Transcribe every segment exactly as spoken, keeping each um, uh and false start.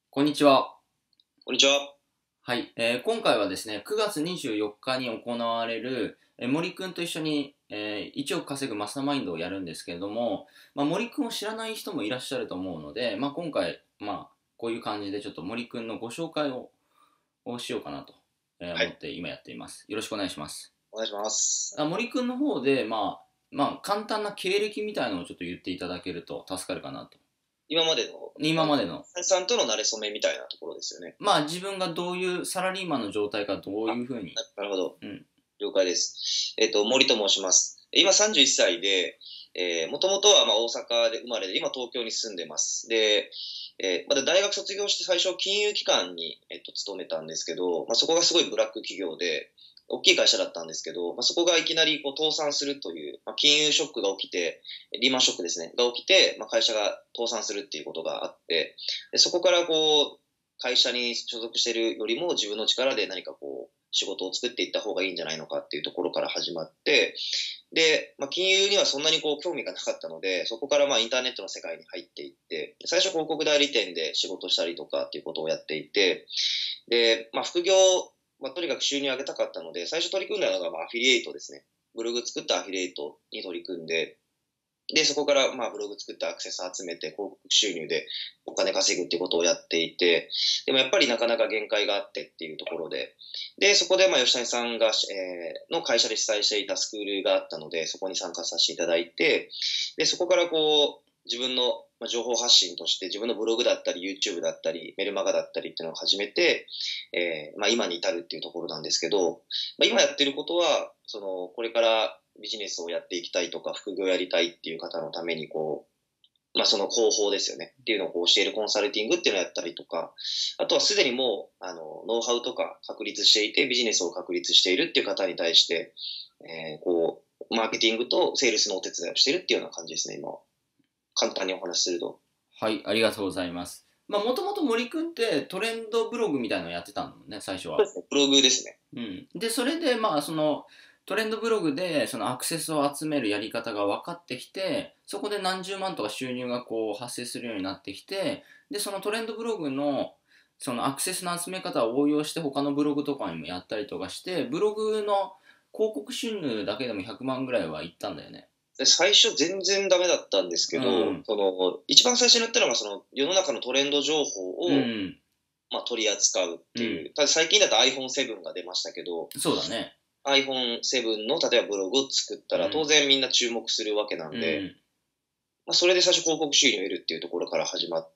こんにちは。 こんにちは。 はい、えー今回はですね、くがつにじゅうよっかに行われる、えー森くんと一緒に、えーいちおく稼ぐマスターマインドをやるんですけれども、まあ、森くんを知らない人もいらっしゃると思うので、まあ、今回、まあ、こういう感じでちょっと森くんのご紹介ををしようかなと、えーはい。 思って今やっています。よろしくお願いします。 お願いします。 あ森くんの方で、まあ、まあ、簡単な経歴みたいなのをちょっと言っていただけると助かるかなと。 今までの、まあ、 今までのさんとの馴れ初めみたいなところですよね。 まあ自分がどういうサラリーマンの状態かどうあ、 いうふうに、 なるほど。 うん、 了解です。えっと、森と申します。今さんじゅういっさいで、えー、もともとはまあ大阪で生まれで、今東京に住んでます。で、えー、まだ大学卒業して最初金融機関に、えっと、勤めたんですけど、まあ、そこがすごいブラック企業で、大きい会社だったんですけど、まあ、そこがいきなりこう倒産するという、まあ、金融ショックが起きて、リーマンショックですね、が起きて、まあ、会社が倒産するっていうことがあって、でそこからこう、会社に所属しているよりも自分の力で何かこう、仕事を作っていった方がいいんじゃないのかっていうところから始まって、で、まあ、金融にはそんなにこう興味がなかったので、そこからまあインターネットの世界に入っていって、最初広告代理店で仕事したりとかっていうことをやっていて、で、まあ、副業、まあ、とにかく収入を上げたかったので、最初取り組んだのがまあアフィリエイトですね。ブログ作ったアフィリエイトに取り組んで、で、そこからまあブログ作ってアクセス集めて広告収入でお金稼ぐっていうことをやっていて、でもやっぱりなかなか限界があってっていうところで、で、そこでまあ吉谷さんが、えーの会社で主催していたスクールがあったので、そこに参加させていただいて、で、そこからこう、自分の情報発信として自分のブログだったり YouTube だったりメルマガだったりっていうのを始めて、えーまあ、今に至るっていうところなんですけど、まあ、今やってることはそのこれからビジネスをやっていきたいとか副業やりたいっていう方のためにこう、まあ、その方法ですよねっていうのをこう教えるコンサルティングっていうのをやったりとか、あとはすでにもうあのノウハウとか確立していてビジネスを確立しているっていう方に対して、えー、こうマーケティングとセールスのお手伝いをしているっていうような感じですね、今は。簡単にお話しすると。 はい、ありがとうございます。まあもともと森くんってトレンドブログみたいなのやってたんだもんね、最初は。 そうですね、ブログですね。 うん。で、それでまあそのトレンドブログでそのアクセスを集めるやり方が分かってきて、そこで何十万とか収入がこう発生するようになってきて、で、そのトレンドブログのそのアクセスの集め方を応用して他のブログとかにもやったりとかして、ブログの広告収入だけでもひゃくまんぐらいはいったんだよね。 で最初全然ダメだったんですけど、 うん。 その一番最初にやったのがその世の中のトレンド情報を、 うん。 まあ、取り扱うっうん。 ていう。ただ最近だと アイフォンセブン が出ましたけど、 そうだね。 アイフォンセブン の例えばブログを作ったら当うん。 然みんな注目するわけなんで、 うん。 まあ、それで最初広告収入を得るっていうところから始まって、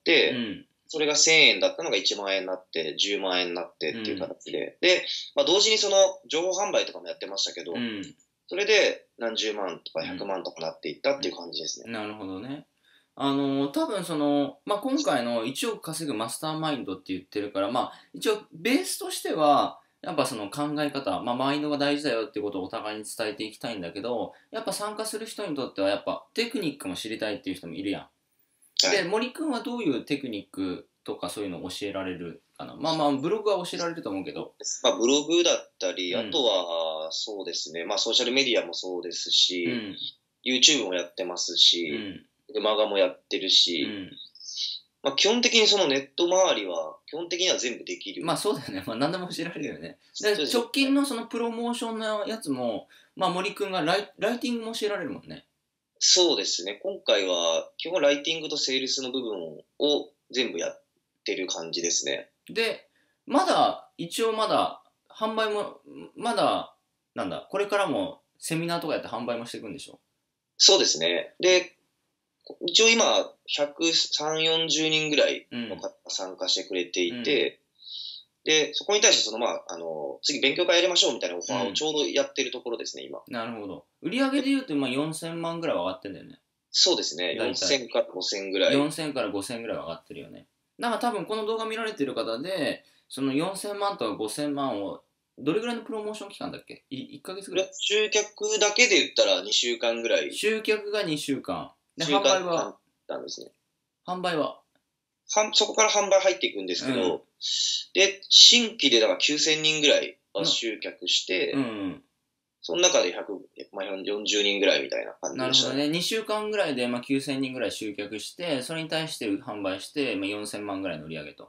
うん。 それがせんえんだったのがいちまん円になって、じゅうまん円になってっていううん。 形で。で、まあ、同時にその情報販売とかもやってましたけど、 うん。 それで何十万とかうん。 ひゃくまんとかなっていったっていう感じですね。 なるほどね。あの多分その、まあ、今回のいちおく稼ぐマスターマインドって言ってるから、まあ、一応ベースとしてはやっぱその考え方、まあ、マインドが大事だよっていうことをお互いに伝えていきたいんだけど、やっぱ参加する人にとってはやっぱテクニックも知りたいっていう人もいるやん。で、 はい。 森くんはどういうテクニックとかそういうのを教えられるかな。まあまあブログは教えられると思うけど。 まあ、ブログだったり、あとうんはそうですね、まあ、ソーシャルメディアもそうですし、 うん YouTube もやってますし、 うんマガもやってるし、 うんまあ、基本的にそのネット周りは、基本的には全部できる。 まあそうだよね。まあ何でも教えられるよね。で、 そうですね。 直近のそのプロモーションのやつも、まあ森くんがライライティングも教えられるもんね。 そうですね。今回は、基本ライティングとセールスの部分を全部やってる感じですね。 で、まだ、一応まだ、販売も、まだ、なんだ、これからもセミナーとかやって販売もしていくんでしょ？ そうですね。で、一応今、ひゃくさんじゅう、よんじゅうにんぐらいのうん方が参加してくれてうん。 いて、で、そこに対して、その、まあ、あの、次勉強会やりましょうみたいなオフうん。 ァーをちょうどやってるところですね、今。 なるほど。売り上げで言うと、まあよんせんまんぐらいは上がってんだよね。 そうですね。 だいたい。 よんせんからごせんぐらい。 よんせんからごせんぐらいは上がってるよね。だから多分この動画見られてる方で、そのよんせんまんとかごせんまんを、どれぐらいのプロモーション期間だっけ？ いっ ヶ月ぐらい？ 集客だけで言ったらにしゅうかんぐらい、 集客がにしゅうかん。で、 週間販売は、 なんですね。 販売は、 はんそこから販売入っていくんですうん、 けど、で、新規でだからきゅうせんにんぐらいはの、 集客しうん、 て、 うん。 その中でひゃく、まあ、よんじゅうにんぐらいみたいな感じでしたね。 なるほどね。にしゅうかんぐらいで、まあ、きゅうせんにんぐらい集客して、それに対して販売して、まあ、よんせんまんぐらいの売り上げと。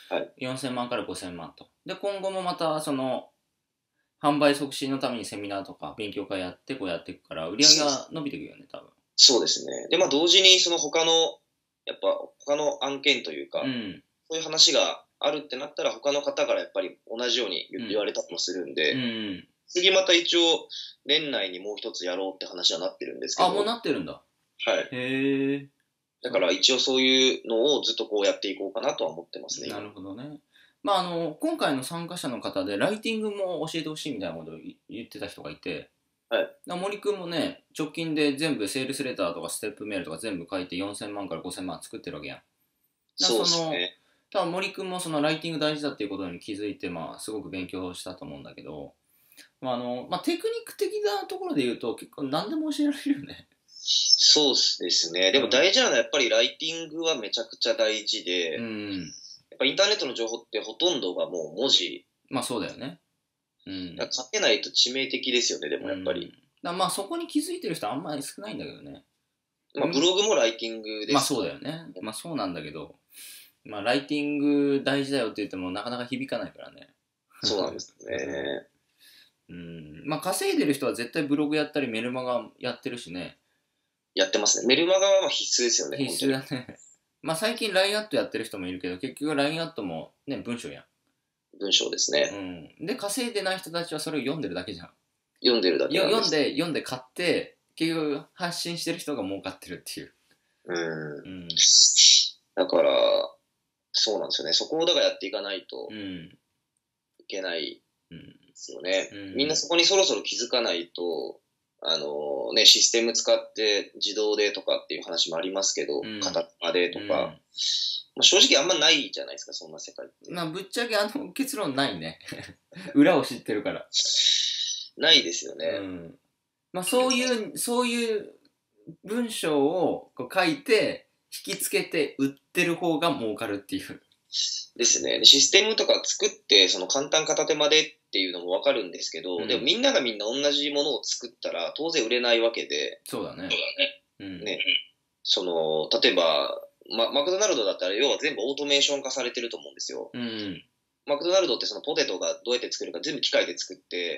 はい。 よんせんまんからごせんまんと。で、今後もまた、その、販売促進のためにセミナーとか勉強会やってこうやっていくから、売り上げは伸びていくよね、多分。 そうですね。で、まあ同時にその他の、やっぱ他の案件というか、 うん。 そういう話があるってなったら他の方からやっぱり同じように言われたりもするんで、 うん。 次また一応年内にもう一つやろうって話はなってるんですけあ、 ど、 もうなってるんだ。 はい。 へえ。 だから一応そういうのをずっとこうやっていこうかなとは思ってますね、今。 なるほどね。まあ、あの、今回の参加者の方で、ライティングも教えてほしいみたいなことを言ってた人がいて、 はい。 だから森くんもね、直近で全部セールスレターとかステップメールとか全部書いてよんせんまんからごせんまん作ってるわけやん。だからそうでその、 すね。 多分森くんもそのライティング大事だっていうことに気づいて、まあ、すごく勉強したと思うんだけど、まあ、あの、まあ、テクニック的なところで言うと、結構何でも教えられるよね。 そうですね。でもうん。 大事なのはやっぱりライティングはめちゃくちゃ大事で、 うん。 やっぱインターネットの情報ってほとんどがもう文字、 まあ、そうだよね。うん。 書けないと致命的ですよね、でうん。 もやっぱり。 だからまあ、そこに気づいてる人はあんまり少ないんだけどね。 まあブログもライティングでまあすもん。 そうだよね。まあそうなんだけど、まあライティング大事だよって言ってもなかなか響かないからね。 そうなんですね。 うん。まあ稼いでる人は絶対ブログやったりメルマガやってるしね。 やってますね。メルマガはまあ必須ですよね、本必須当に。 だね。まあ最近 ライン アットやってる人もいるけど、結局 ライン アットもね、文章や文章ですん。うね。 ん。で、稼いでない人たちはそれを読んでるだけじゃん。 読んでるだけよなんです。 読んで、読んで買って、結局発信してる人が儲かってるっていう。 うん。 うん。 だから、そうなんですよね。そこをだからやっていかないとうん。 いけないうん。 ですよね。 うん。 みんなそこにそろそろ気づかないと、あのね、システム使って自動でとかっていう話もありますけど、 うん。 片手でとか、 うん。 まあ正直あんまないじゃないですか、そんな世界って。 まあぶっちゃけあの結論ないね。裏を知ってるから。 ないですよね。 うん。まあそういう、そういう文章をこう書いて、引きつけて売ってる方が儲かるっていう。 ですね。でシステムとか作って、その簡単片手までっていうのもわかるんですけど、でもうん。 みんながみんな同じものを作ったら当然売れないわけで、 そうだね。うん。 ね、その、例えば、ま、マクドナルドだったら要は全部オートメーション化されてると思うんですよ。 うん。 マクドナルドってそのポテトがどうやって作るか全部機械で作って、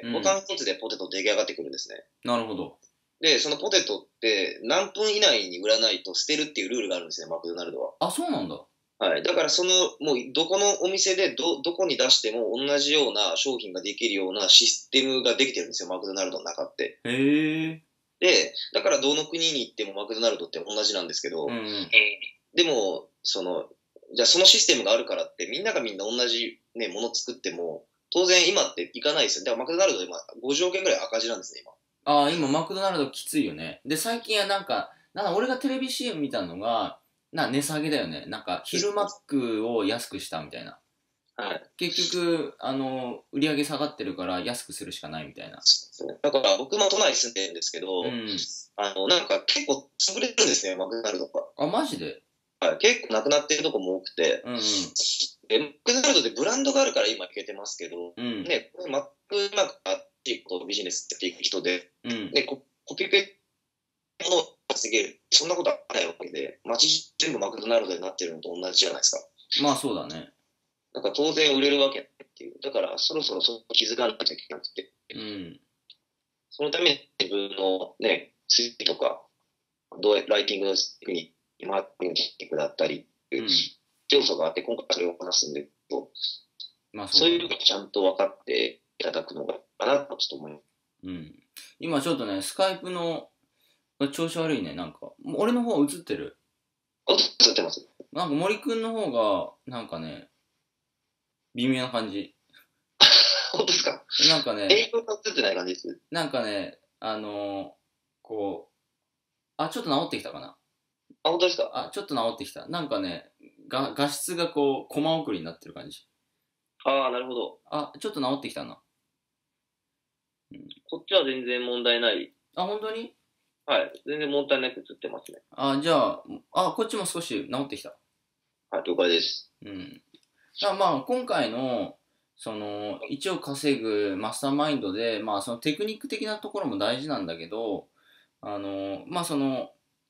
ボタンうん。 一つでポテト出来上がってくるんですね。 なるほど。 で、そのポテトって何分以内に売らないと捨てるっていうルールがあるんですね、マクドナルドは。 あ、そうなんだ。 はい。だからその、もうどこのお店でど、どこに出しても同じような商品ができるようなシステムができてるんですよ、マクドナルドの中って。 へえ。 で、だからどの国に行ってもマクドナルドって同じなんですけど、 うん。 でも、その、じゃあそのシステムがあるからってみんながみんな同じね、もの作っても、当然今っていかないですよ。だからマクドナルド今ごじゅうおく円ぐらい赤字なんですね、今。 ああ、今マクドナルドきついよね。で、最近はなんか、なんか俺がテレビ シーエム 見たのが、な、値下げだよね。なんか、昼マックを安くしたみたいな。 はい。 結局、あの、売り上げ下がってるから安くするしかないみたいな。 だから僕も都内に住んでるんですけど、 うん。 あの、なんか結構潰れるんですね、マクドナルドが。 あ、マジで？ はい、結構なくなってるとこも多くて、 うんうん。 でマクドナルドでブランドがあるから今いけてますけど、 うん。 ね、これマックうまくあっていくことビジネスっていく人で、 うん。 ね、ココピペものを稼げる、そんなことはないわけで、街全部マクドナルドになってるのと同じじゃないですか。 まあそうだね。 だから当然売れるわけっていう。だからそろそろそ気づかなきゃいけなくて、 うん。 そのために自分のね、ツイートとか、どうやライティングのテクニック、マーケティングだったり、 うん。 要素があって、今回それを話すんで、 まあそうだね。 そういうのをちゃんと分かっていただくのがかなとちょっと思います。 うん。今ちょっとね、スカイプの調子悪いね、なんか。もう俺の方映ってる。 あ、映ってます。 なんか森くんの方が、なんかね、微妙な感じ。 本当ですか？ なんかね、 英語が映ってない感じです。 なんかね、あのーこう、あ、ちょっと治ってきたかな。 あ、本当ですか？ あ、ちょっと治ってきた。なんかね、が画質がこう、コマ送りになってる感じ。 ああ、なるほど。 あ、ちょっと治ってきたな。うん、 こっちは全然問題ない。 あ、本当に？ はい。全然問題なく映ってますね。 あ、じゃあ、あ、こっちも少し治ってきた。 はい、了解です。 うん。だからまあ、今回の、その、いちおく稼ぐマスターマインドで、まあ、そのテクニック的なところも大事なんだけど、あの、まあ、その、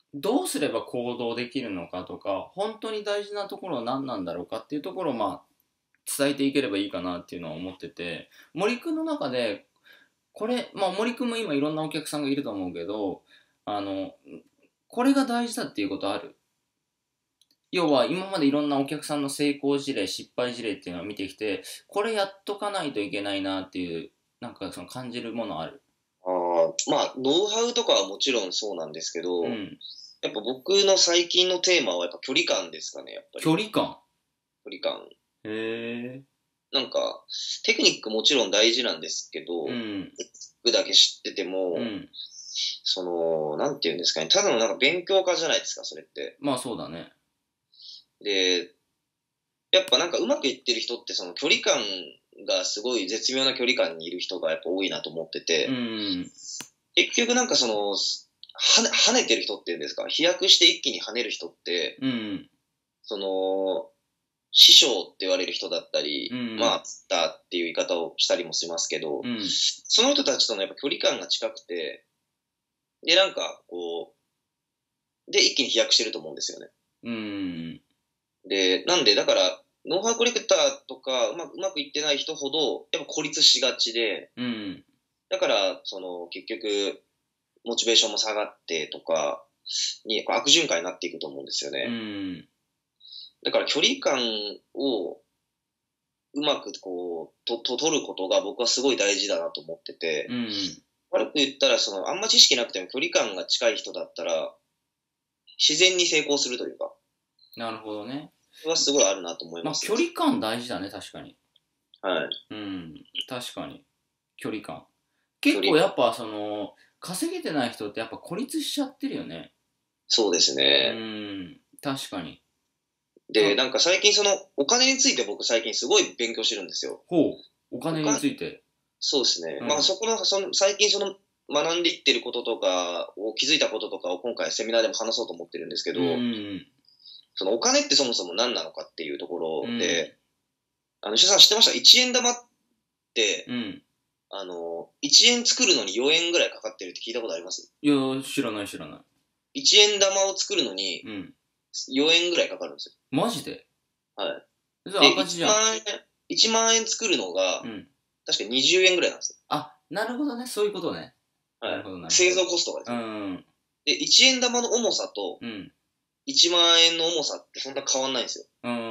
どうすれば行動できるのかとか、本当に大事なところは何なんだろうかっていうところをまあ伝えていければいいかなっていうのは思ってて、森くんの中でこれ、まあ森くんも今いろんなお客さんがいると思うけど、あのこれが大事だっていうことある？要は今までいろんなお客さんの成功事例、失敗事例っていうのを見てきて、これやっとかないといけないなっていう、なんかその感じるものある？ あーまあ、ノウハウとかはもちろんそうなんですけど、 うん。 やっぱ僕の最近のテーマはやっぱ距離感ですかね、やっぱり。 距離感。 距離感。 へえ。 なんか、テクニックもちろん大事なんですけど、 うん。 テクニックだけ知ってても、 うん。 その、なんていうんですかね、ただのなんか勉強家じゃないですか、それって。 まあそうだね。 で、やっぱなんかうまくいってる人ってその距離感がすごい絶妙な距離感にいる人がやっぱ多いなと思ってうて、 ん。 結局なんかその、はね、跳ねてる人っていうんですか、飛躍して一気に跳ねる人って、 うん。 その、師匠って言われる人だったり、 うん。 まあ、ツッターっていう言い方をしたりもしますけど、 うん。 その人たちとのやっぱ距離感が近くて、で、なんか、こう、で、一気に飛躍してると思うんですよね。 うん。 で、なんで、だから、ノウハウコレクターとか、うまく、うまくいってない人ほど、やっぱ孤立しがちで、 うん。 だから、その、結局、モチベーションも下がってとか、に、悪循環になっていくと思うんですようね。 ん。 だから、距離感を、うまくこう、と、と、取ることが僕はすごい大事だなと思ってて、 うん。 悪く言ったら、その、あんま知識なくても距離感が近い人だったら、自然に成功するというか、 なるほどね。 それはすごいあるなと思いまあますね。 距離感大事だね、確かに。 はい。 うん。確かに。距離感。 距離感。 結構やっぱその、稼げてない人ってやっぱ孤立しちゃってるよね。 そうですうね。 ん。確かに。 で、 そなんか最近その、お金について僕最近すごい勉強してるんですよ。 ほう。お金にお金、 ついて。 そうですね。 うん。 まあそこの、その、最近その、学んでいってることとかを気づいたこととかを今回セミナーでも話そうと思ってるんですけうど、 ん。 そのお金ってそもそも何なのかっていうとこうん。 ろで、あの、石田さん知ってました？ いち 円玉って、 うん。 あの、いちえん作るのによえんぐらいかかってるって聞いたことあります？ いや、知らない知らない。 いち 円玉を作るのにうん。 よえんぐらいかかるんですよ。 マジで？ はい。 それで、1 赤字じゃん。 万円、いちまん円作るのが、 うん。 確かにじゅうえんぐらいなんですあ、なるほどね。そういうことね。 よ。はい。 なるほどなるほど。 製造コストがですうね。 ん。 で、いちえん玉の重さとうん。 いちまん円の重さってそんな変わんないんですよ。 うん。うん。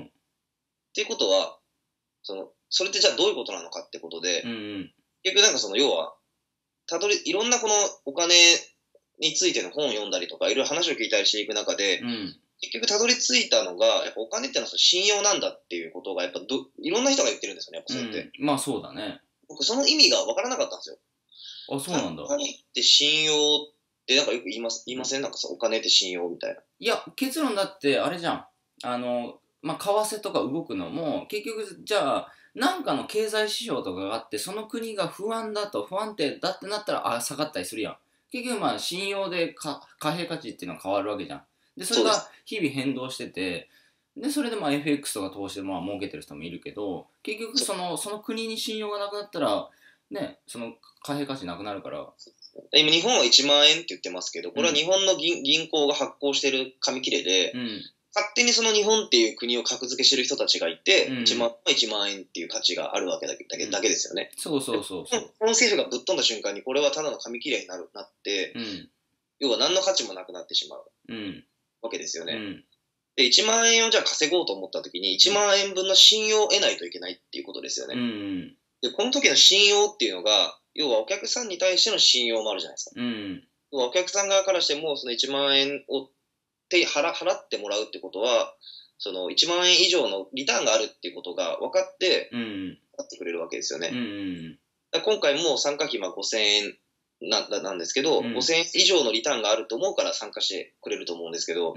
っていうことは、その、それってじゃあどういうことなのかってことで、 うん。 結局なんかその要は、たどり、いろんなこのお金についての本を読んだりとか、いろいろ話を聞いたりしていく中で、 うん。 結局たどり着いたのが、やっぱお金ってのはその信用なんだっていうことが、やっぱど、いろんな人が言ってるんですよね、やっぱうん。 そうやって。 まあそうだね。 僕その意味がわからなかったんですよ。 あ、そうなんだ。 お金って信用ってなんかよく言います、言いません？なんかさ、お金って信用みたいな。 いや、結論だってあれじゃん。あの、まあ、為替とか動くのも、結局、じゃあ、なんかの経済指標とかがあって、その国が不安だと、不安定だってなったら、あ、下がったりするやん。結局、まあ、信用でか貨幣価値っていうのは変わるわけじゃん。で、それがそうです。 日々変動してて、で、それでまあ エフエックス とか投資でまあ儲けてる人もいるけど、結局そその、その国に信用がなくなったら、ね、その貨幣価値なくなるから、 今日本はいちまん円って言ってますけど、これはうん、 日本の銀銀行が発行してる紙切れで、 うん、 勝手にその日本っていう国を格付けしてる人たちがいて、1 うん、 万はいちまん円っていう価値があるわけだけだけうん。 だけですよね。 そうそうそうそこの政府がぶっ飛んだ瞬間にこれはただの紙切れになるなって、 う。うん、 要は何の価値もなくなってしまううん、 わけですよね。 うん、 で、いちまん円をじゃあ稼ごうと思った時にいちまん円分の信用を得ないといけないっていうことですようん、 ね。 うん、 で、この時の信用っていうのが、要はお客さんに対しての信用もあるじゃないですか。 うん、 要はお客さん側からしても、そのいちまん円を手払払ってもらうってことは、そのいちまん円以上のリターンがあるっていうことが分かって、 うん、 払ってくれるわけですようん、 ね。 うん、 だから今回も参加費まあごせんえんななんですけど、 うん、 ごせんえん以上のリターンがあると思うから参加してくれると思うんですけど、 うん、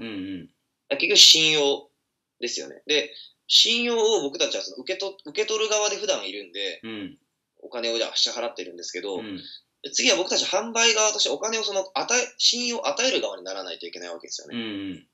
結局信用ですよね。で、信用を僕たちはその受けと受け取る側で普段いるんで、 うん、 お金をじゃあ支払ってるんですけど、 うん、 次は僕たち販売側としてお金をその与え、信用を与える側にならないといけないわけですよね。 うん、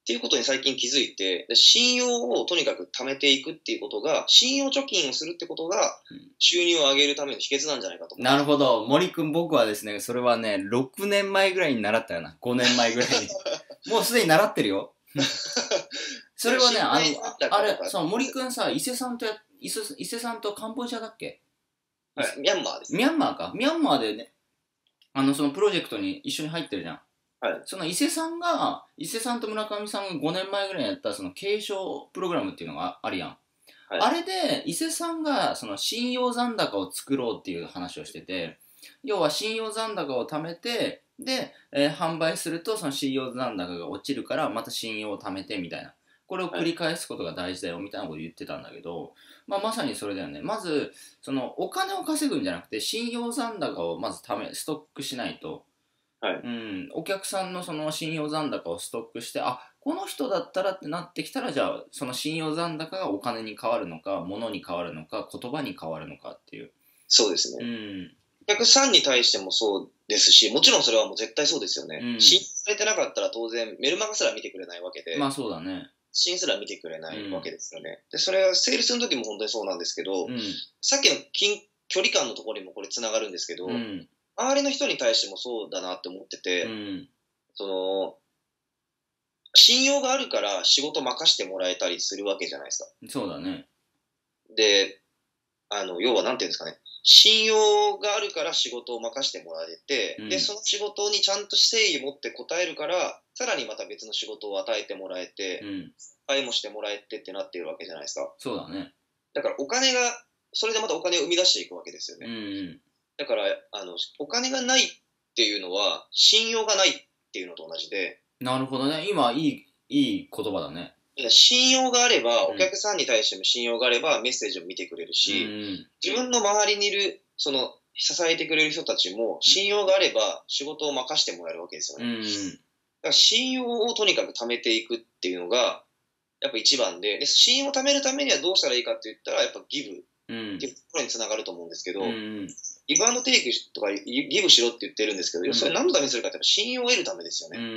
っていうことに最近気づいて、で信用をとにかく貯めていくっていうことが、信用貯金をするってことが、収入を上げるための秘訣なんじゃないかと思います。 なるほど。森くん、僕はですね、それはね、ろくねんまえぐらいに習ったよな。ごねんまえぐらいに。もうすでに習ってるよ。それはね、あの、あれ、そう、森くんさ、伊勢さんとや、伊勢伊勢さんとカンボジアだっけ？ はい、ミャンマーです、 ね。ミャンマーか。ミャンマーでね、あの、そのプロジェクトに一緒に入ってるじゃん。 はい。 その伊勢さんが、伊勢さんと村上さんがごねんまえぐらいにやったその継承プログラムっていうのがあるやん。はい、あれで伊勢さんがその信用残高を作ろうっていう話をしてて、要は信用残高を貯めて、で、えー、販売するとその信用残高が落ちるからまた信用を貯めてみたいな。これを繰り返すことが大事だよみたいなことを言ってたんだけど、まあ、まさにそれだよね。まず、そのお金を稼ぐんじゃなくて、信用残高をまずため、ストックしないと、はい、うん、お客さんのその信用残高をストックして、あ、この人だったらってなってきたら、じゃあその信用残高がお金に変わるのか、物に変わるのか、言葉に変わるのかっていう。 そうですね。 うん、 お客さんに対してもそうですし、もちろんそれはもう絶対そうですよね。うん、信用されてなかったら当然メルマガすら見てくれないわけで。 まあそうだね。 信すら見てくれないわけですよね。うん、で、それはセールスの時も本当にそうなんですけど、うん、さっきの近距離感のところにもこれつながるんですけど、うん、周りの人に対してもそうだなって思ってて、うん、その、信用があるから仕事任してもらえたりするわけじゃないですか。 そうだね。 で、あの、要はなんていうんですかね、信用があるから仕事を任してもらえて、うん、で、その仕事にちゃんと誠意を持って答えるから、さらにまた別の仕事を与えてもらえて、うん、愛もしてもらえてってなっているわけじゃないですか。 そうだね。 だからお金が、それでまたお金を生み出していくわけですよね。 うんうん、 だから、あの、お金がないっていうのは、信用がないっていうのと同じで。 なるほどね。今、いい、いい言葉だね。 いや、信用があれば、お客さんに対しても信用があれば、メッセージを見てくれるし、うん、自分の周りにいる、その、支えてくれる人たちも、信用があれば、仕事を任せてもらえるわけですよね。うん、だから信用をとにかく貯めていくっていうのが、やっぱ一番で、で、信用を貯めるためにはどうしたらいいかって言ったら、やっぱギブっていうところにつながると思うんですけど、うん、ギブアンドテイクとかギブしろって言ってるんですけど、うん、それ何のためにするかって信用を得るためですよね。うん、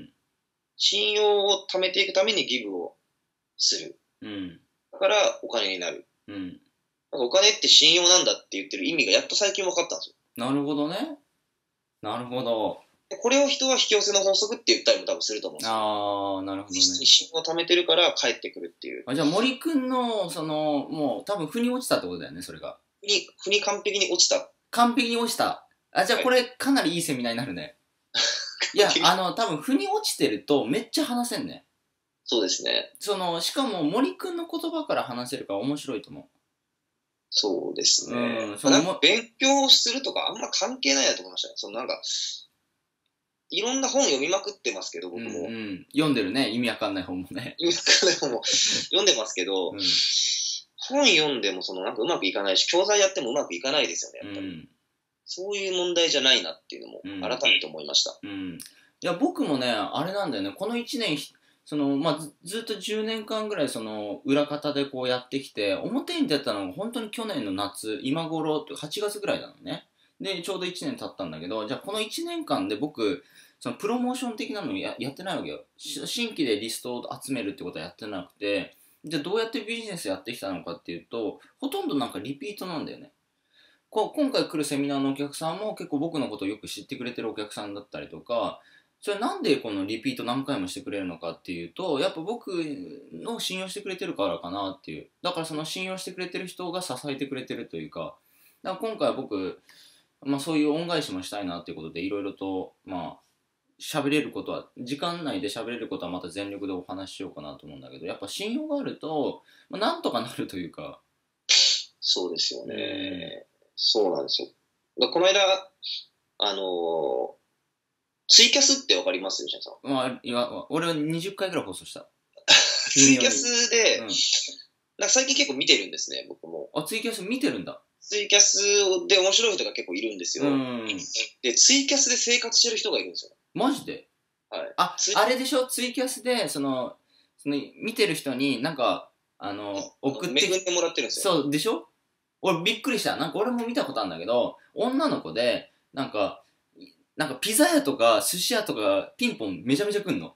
信用を貯めていくためにギブをする。うん、だからお金になる。うん、なんかお金って信用なんだって言ってる意味がやっと最近分かったんですよ。 なるほどね。なるほど。 これを人は引き寄せの法則って言ったりも多分すると思うんですよ。 ああ、なるほどね。 信用を貯めてるから帰ってくるっていう。 あ、じゃあ森くんの、その、もう多分腑に落ちたってことだよね、それが。 腑に、腑に完璧に落ちた。 完璧に落ちた。あ、じゃあこれかなりいいセミナーになるね。いや、あの、多分腑に落ちてるとめっちゃ話せんね。 そうですね。 その、しかも森くんの言葉から話せるから面白いと思う。 そうですね。うん、そのなんか勉強するとかあんま関係ないなと思いましたね。そのなんか、いろんな本読みまくってますけど、僕も。うんうん、読んでるね。意味わかんない本もね。 意味わかんない本も読んでますけど、うん、本読んでもそのなんかうまくいかないし、教材やってもうまくいかないですよね、やっぱり。うん、そういう問題じゃないなっていうのも改めて思いました。 うんうん、いや、僕もね、あれなんだよね。このいちねん、そのまあ、ず, ずっとじゅうねんかんぐらいその裏方でこうやってきて、表に出たのが本当に去年の夏、今頃はちがつぐらいなのね。でちょうどいちねん経ったんだけど、じゃあこのいちねんかんで僕そのプロモーション的なの や, やってないわけよ。新規でリストを集めるってことはやってなくて、じゃあどうやってビジネスやってきたのかっていうと、ほとんどなんかリピートなんだよね。こ今回来るセミナーのお客さんも結構僕のことをよく知ってくれてるお客さんだったりとか、それなんでこのリピート何回もしてくれるのかっていうと、やっぱ僕の信用してくれてるからかなっていう。だからその信用してくれてる人が支えてくれてるというか、だから今回は僕、まあそういう恩返しもしたいなっていうことでいろいろと、まあ喋れることは、時間内で喋れることはまた全力でお話ししようかなと思うんだけど、やっぱ信用があると、まあ、なんとかなるというか。 そうですよね。そうなんですよ。だこの間、あのー、ツイキャスってわかります吉野さん。 まあ、いや俺はにじゅっかいぐらい放送した。 ツイキャスで、うん、なんか最近結構見てるんですね、僕も。 あ、ツイキャス見てるんだ。 ツイキャスで面白い人が結構いるんですよ。うん、で、ツイキャスで生活してる人がいるんですよ。 マジで？はい。あ、あれでしょ、ツイキャスで、その、その見てる人になんか、あの、送って。 恵んでもらってるんですよ。 そう、でしょ？俺びっくりした。なんか俺も見たことあるんだけど、女の子で、なんか、なんかピザ屋とか寿司屋とかピンポンめちゃめちゃ来んの。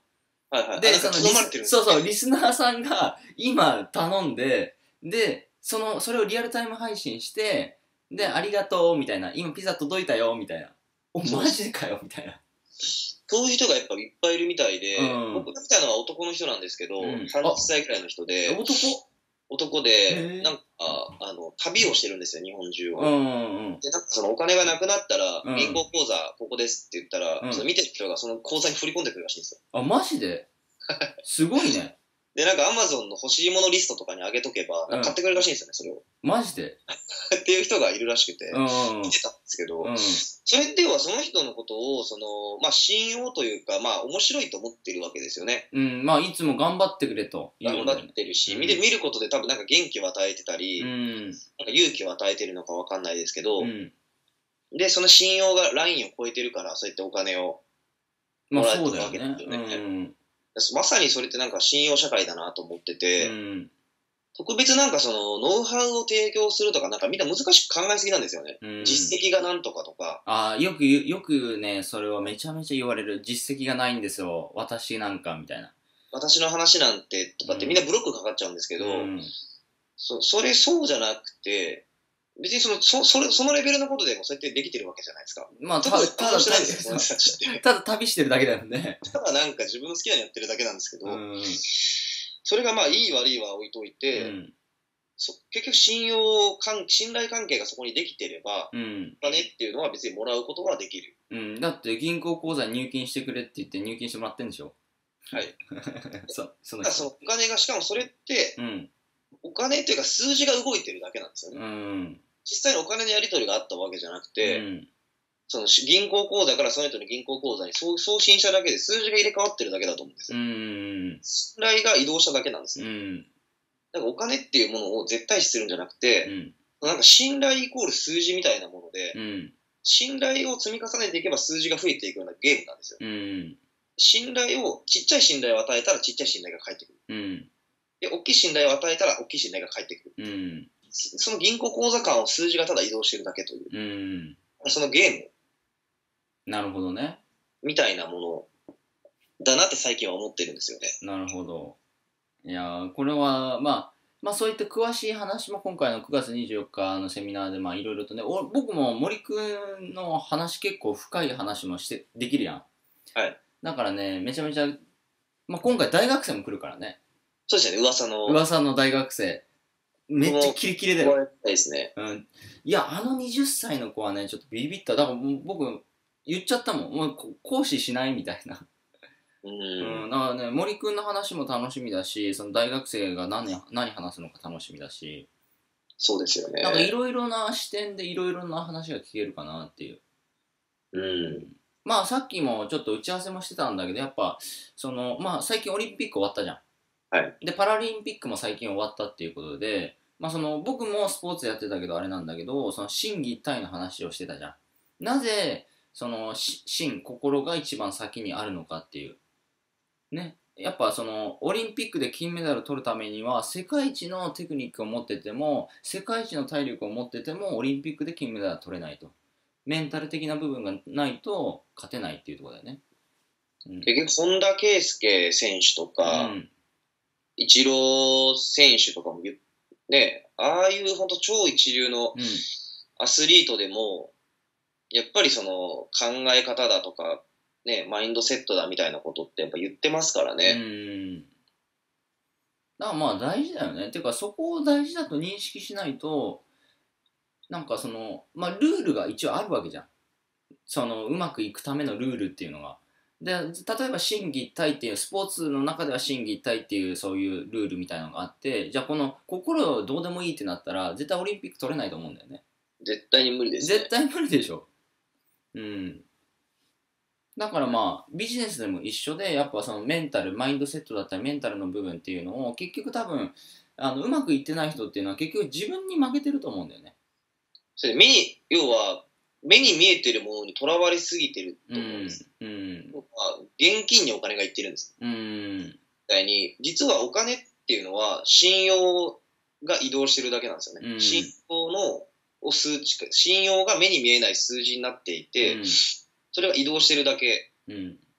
はいはい。 で、 なんかそのリス、 頼まれてるんですそうそう、 ね。 リスナーさんが今頼んで、で、その、それをリアルタイム配信して、で、ありがとう、みたいな。今ピザ届いたよ、みたいな。お、 そうマジでかよ、みたいな。 そういう人がやっぱいっぱいいるみたいで、 うん僕が来たのは男の人なんですけど、 うんさんじゅっさいくらいの人で、 男男で、 へーなんか、あの、旅をしてるんですよ、日本中を。 うんうんで、なんかそのお金がなくなったら、 うん銀行口座ここですって言ったら、 うんその見てる人がその口座に振り込んでくるらしいんですよ。 あ、マジですごいね。 で、なんかアマゾンの欲しいものリストとかに上げとけば、なんか買ってくれるらしいんですよね、それを。 マジでっていう人がいるらしくて、 うん見てたんですけど、 うんそれってはその人のことを、その、まあ、信用というか、まあ、面白いと思ってるわけですよね。 うん、まあいつも頑張ってくれというこ頑張とだよね。 ってるし、 うん見て見ることで多分なんか元気を与えてたり、 うんなんか勇気を与えてるのかわかんないですけど、 うんで、その信用がラインを超えてるから、そうやってお金をまあもらえてそうだよるわけですね。 よね。 うんまさにそれってなんか信用社会だなと思ってうて、 ん特別なんかそのノウハウを提供するとかなんかみんな難しく考えすぎなんですよね。 うん実績がなんとかとか。 ああ、よく言う、よくね、それはめちゃめちゃ言われる。実績がないんですよ。私なんか、みたいな。 私の話なんてとかってみんなブロックかかっちゃうんですけど、 うんそそれそうじゃなくて、別にそのそそれそのレベルのことでもそうやってできてるわけじゃないですか。 まあ、た特にだ、ただ、 何もしてないんですよ、この人たちって。 ただ旅してるだけだよね。 ただなんか自分の好きなのやってるだけなんですけど、 うん。 それがまあいい悪いは置いといて、 うん。 そ結局信用関信頼関係がそこにできてれば、 うん。 お金っていうのは別にもらうことはできる。 うん。だって、銀行口座に入金してくれって言って入金してもらってんでしょ。 はい。 そう、そのただその人。 お金が、しかもそれって、 うん。 お金っていうか数字が動いてるだけなんですよね。 うん。 実際にお金のやり取りがあったわけじゃなくて、 うん。 その銀行口座からその人の銀行口座に送送信しただけで数字が入れ替わってるだけだと思うんですうよ。 ん。 信頼が移動しただけなんですよ。 うん。 だからお金っていうものを絶対視するんじゃなくて、 うん。 なんか信頼イコール数字みたいなもので、 うん。 信頼を積み重ねていけば数字が増えていくようなゲームなんですよ。 うん。 信頼を、ちっちゃい信頼を与えたらちっちゃい信頼が返ってくる。 うん。 で、大きい信頼を与えたら大きい信頼が返ってくる。 うん。 そその銀行口座間を数字がただ移動してるだけという、 うん。 そのゲームなるほどね。 みたいなものだなって最近は思ってるんですよね。 なるほど。いやー、これは、まあ、まあそういった詳しい話も今回のくがつにじゅうよっかのセミナーでまあいろいろとね、お僕も森くんの話結構深い話もしてできるやん。 はい。 だからね、めちゃめちゃ、まあ今回大学生も来るからね。 そうですよね、噂の。 噂の大学生。めっちゃキレキレだよ。 ですね。 うん。いや、あのはたちの子はね、ちょっとビビった。だからもう僕、言っちゃったもん。もうこ講師しないみたいな。 う。 うんん。だからね、森くんの話も楽しみだし、その大学生が何、何話すのか楽しみだし、 そうですよね。 なんかいろいろな視点でいろいろな話が聞けるかなっていう。 うん。 まあさっきもちょっと打ち合わせもしてたんだけど、やっぱ、その、まあ最近オリンピック終わったじゃん。 はい。 で、パラリンピックも最近終わったっていうことで、まあその、僕もスポーツやってたけどあれなんだけど、その心技体の話をしてたじゃん。なぜ、その、し心、心が一番先にあるのかっていう。ね。やっぱその、オリンピックで金メダル取るためには、世界一のテクニックを持ってても、世界一の体力を持ってても、オリンピックで金メダルは取れないと。メンタル的な部分がないと勝てないっていうところだよね。うん、 結局、本田圭佑選手とか、 うん、 イチロー選手とかも言っね、ああいう本当超一流のうん、 アスリートでも、やっぱりその考え方だとか、ね、マインドセットだみたいなことってやっぱ言ってますからうね。 ん。だからまあ大事だよね。ていうかそこを大事だと認識しないと、なんかその、まあルールが一応あるわけじゃん。そのうまくいくためのルールっていうのが。で、例えば心技体っていう、スポーツの中では心技体っていうそういうルールみたいなのがあって、じゃあこの心どうでもいいってなったら絶対オリンピック取れないと思うんだよね。 絶対に無理ですね。 絶対無理でしょ。うん。だからまあビジネスでも一緒で、やっぱそのメンタル、マインドセットだったりメンタルの部分っていうのを結局多分あのうまくいってない人っていうのは結局自分に負けてると思うんだよね。 それ目に、要は、目に見えてるものにとらわれすぎてるとう思うんです。 ん。うん。 僕は現金にお金がいってるんです。 うん。 みたいに、実はお金っていうのは信用が移動してるだけなんですよね。 うん信用のを数値化、信用が目に見えない数字になっていて、 うん。 それが移動してるだけうん。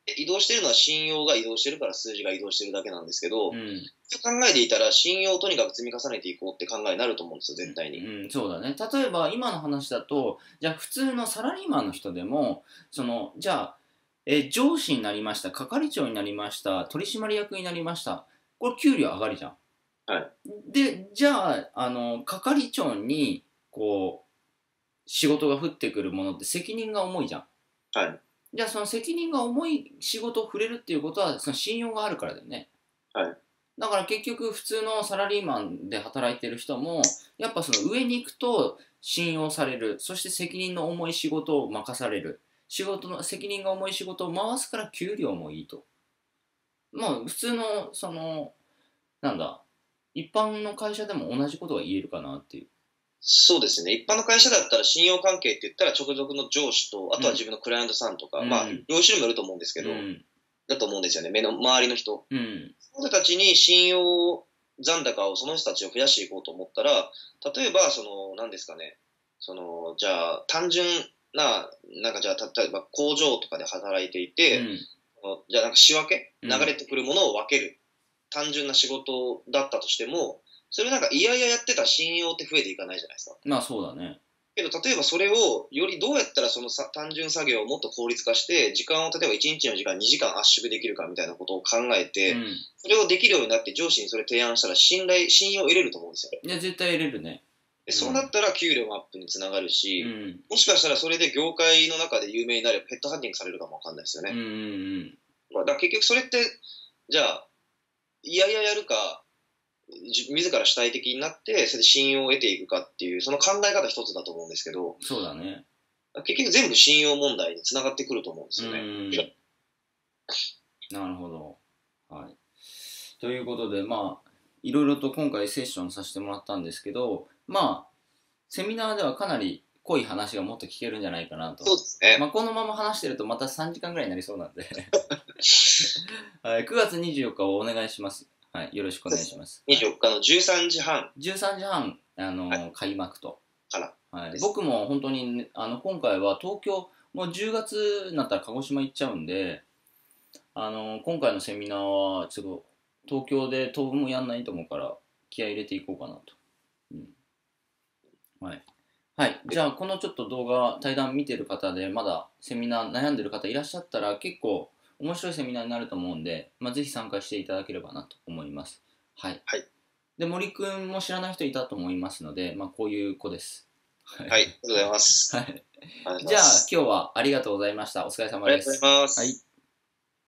移動してるのは信用が移動してるから数字が移動してるだけなんですけど、 うん。 考えていたら信用をとにかく積み重ねていこうって考えになると思うんですよ、絶対に。 うん、そうだね。例えば今の話だと、じゃあ普通のサラリーマンの人でも、その、じゃあ、えー上司になりました、係長になりました、取締役になりました。これ給料上がりじゃん。 はい。 で、じゃあ、あの、係長に、こう、仕事が降ってくるものって責任が重いじゃん。 はい。 じゃあその責任が重い仕事を触れるっていうことは、その信用があるからだよね。 はい。 だから結局普通のサラリーマンで働いてる人もやっぱその上に行くと信用される、そして責任の重い仕事を任される、仕事の責任が重い仕事を回すから給料もいいと。まあ普通のそのなんだ一般の会社でも同じことが言えるかなっていう。 そうですね。一般の会社だったら信用関係って言ったら直属の上司と、あとは自分のクライアントさんとか、 うんまあ、業種にもよると思うんですけど、 うんだと思うんですよね。目の周りの人。 うんその人たちに信用残高を、その人たちを増やしていこうと思ったら、例えば、その、何ですかね。その、じゃあ、単純な、なんかじゃあ、例えば工場とかで働いていて、 うんそのじゃあなんか仕分けうん流れてくるものを分ける。単純な仕事だったとしても、それなんか嫌々やってたら信用って増えていかないじゃないですか。 まあそうだね。 けど、例えばそれをよりどうやったらそのさ単純作業をもっと効率化して、時間を例えばいちにちの時間にじかん圧縮できるかみたいなことを考えて、 うんそれをできるようになって上司にそれ提案したら信頼、信用を得れると思うんですよ。 いや絶対得れるね。 でそうなったら給料もアップにつながるうし、 んもしかしたらそれで業界の中で有名になればヘッドハンティングされるかもわかんないですよね。 うんうんだから結局それって、じゃあ、いやいややるか、じ自ら主体的になって、それで信用を得ていくかっていう、その考え方一つだと思うんですけど、 そうだね。 結局全部信用問題につながってくると思うんですよね。 うんなるほど。はい。ということで、まあ、いろいろと今回セッションさせてもらったんですけど、まあ、セミナーではかなり濃い話がもっと聞けるんじゃないかなと。 そうですね。 まあ、このまま話してるとまたさんじかんぐらいになりそうなんで、はい、くがつにじゅうよっかをお願いします。はい、よろしくお願いします。 にじゅうよっかのじゅうさんじはんじゅうさんじはん、あのーはい開幕と。 からはい、 です。 僕も本当に、ね、あの今回は東京、もうじゅうがつになったら鹿児島行っちゃうんで、あの今回のセミナーはちょっと東京で当分もやんないと思うから気合い入れていこうかなと、うんはいはい、じゃあこのちょっと動画対談見てる方でまだセミナー悩んでる方いらっしゃったら結構面白いセミナーになると思うんで、まあ、ぜひ参加していただければなと思います。はい、 はい、 で森くんも知らない人いたと思いますので、まあ、こういう子です。 はい、ありがとうございます。 はい、 ありがとうごじゃあざいます。 今日はありがとうございました。お疲れ様ありがとうです。 ございます。 はい